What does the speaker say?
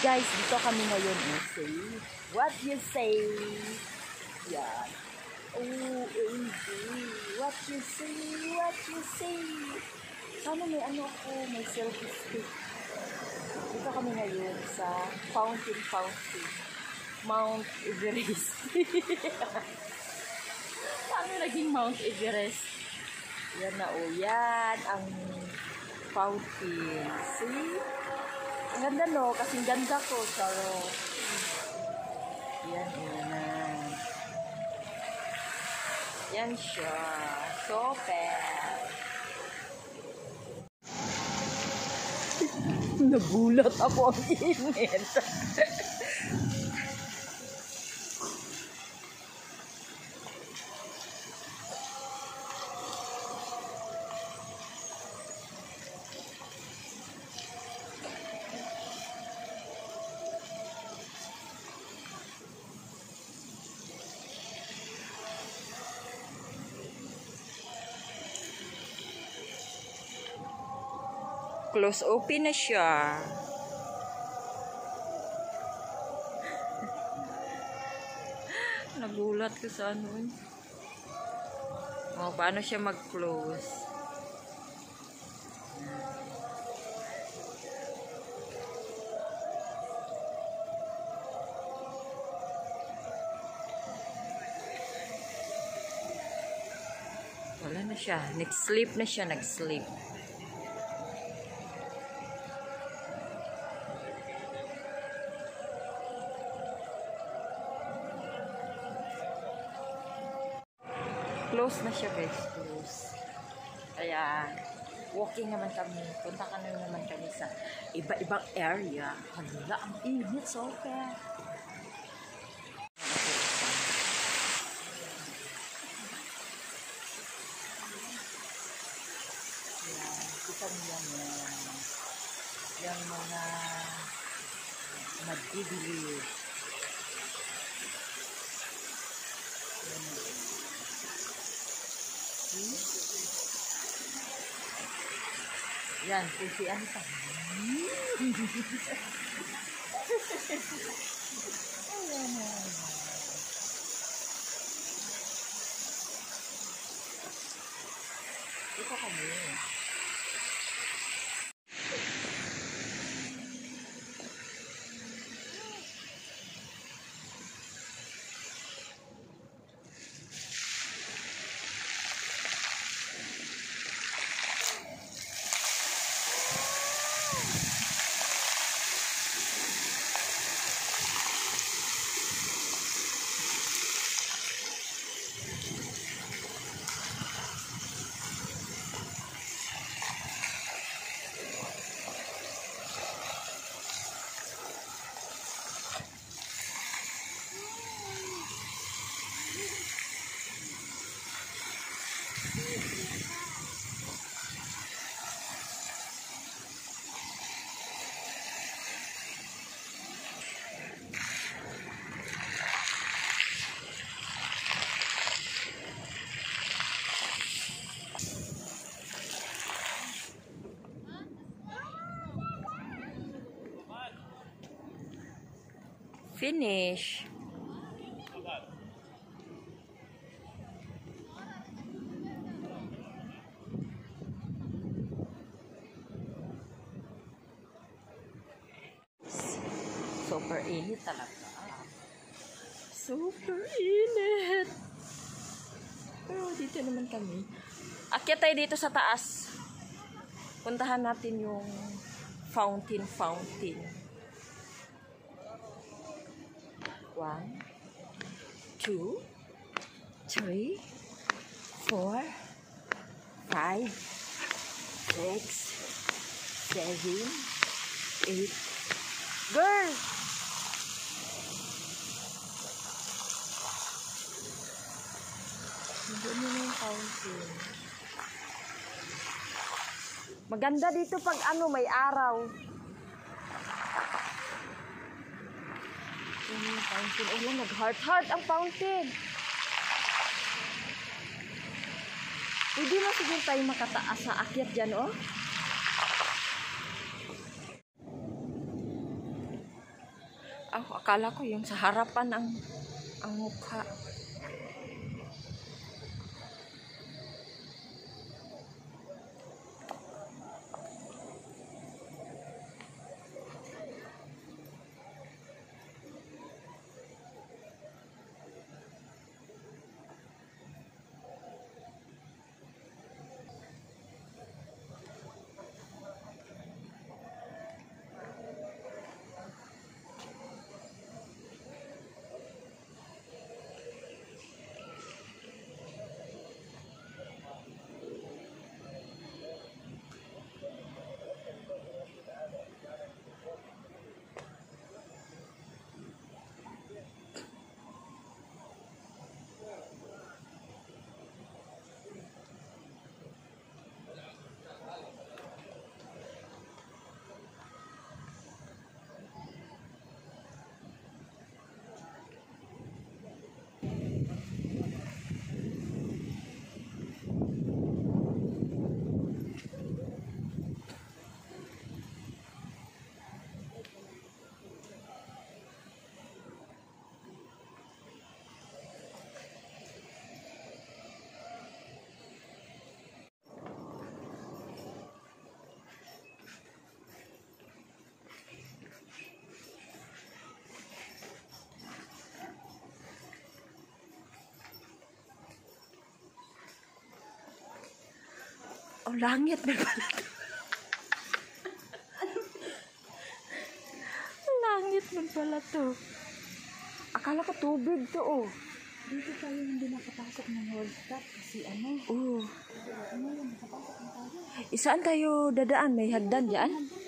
guys, dito kami ngayon. Say, what you say? Yan. OMG. What you say? What you say? Sana may ano ako, may selfie stick. Dito kami ngayon sa fountain. Mount Everest. Paano naging Mount Everest? Yan na o. Yan ang fountain. See? Ang ganda no? Kasing ganda ko. Charo. Yan o na. Yan siya. Super. Nagulat ako ang init. Close open na siya. Nagulat ko sa ano. Oh, paano siya mag-close? Wala na siya. Nag-sleep na siya. Nag-sleep. Close na siya guys, close. Kaya, walking naman kami. Punta ka na naman kami sa iba-ibang area. Hala, ang init, super. Yan, kita niya yung mga magdidilig. Yan, kasi ano pa. Ito kami. Finish. Super init talaga. Super init. Pero dito naman kami. Akyat tayo dito sa taas. Puntahan natin yung fountain. 1, 2, 3, 4, 5, 6, 7, 8. Girl! Hindi mo na yung fountain. Maganda dito pag ano, may araw. Fountain. Oh, nag-heart ang fountain. Pwede na siguro tayo makataas sa akyat dyan, oh. Akala ko yung sa harapan ang mukha. Oh, langit na pala to. Langit na pala to. Akala ko tubig to, oh. Dito tayo hindi nakapasok ng World Cup kasi ano? Oh. Ano yung nakapasok na tayo? Isaan tayo dadaan? May hagdan dyan?